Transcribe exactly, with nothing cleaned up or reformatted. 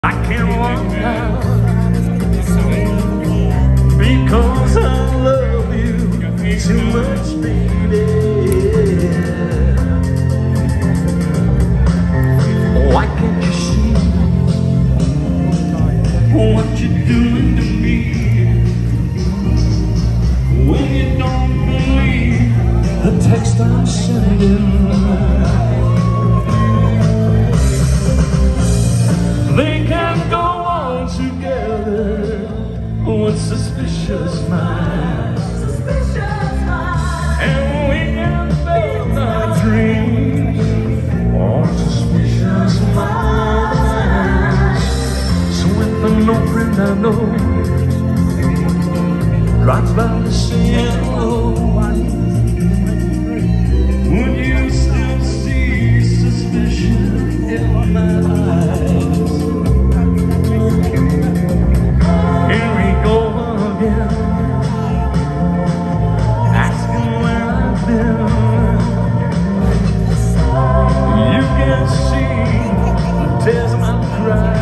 I can't walk now because I love you too much, baby. Why can't you see what you're doing to me? When you don't believe the text I'm sending, they can't go on together with suspicious minds. Suspicious minds. And we can build our dreams on suspicious minds. So if an old friend I know drives by to say hello, would you still see suspicion in my eyes? Here we go again, asking where I've been. You can see the tears of my cry.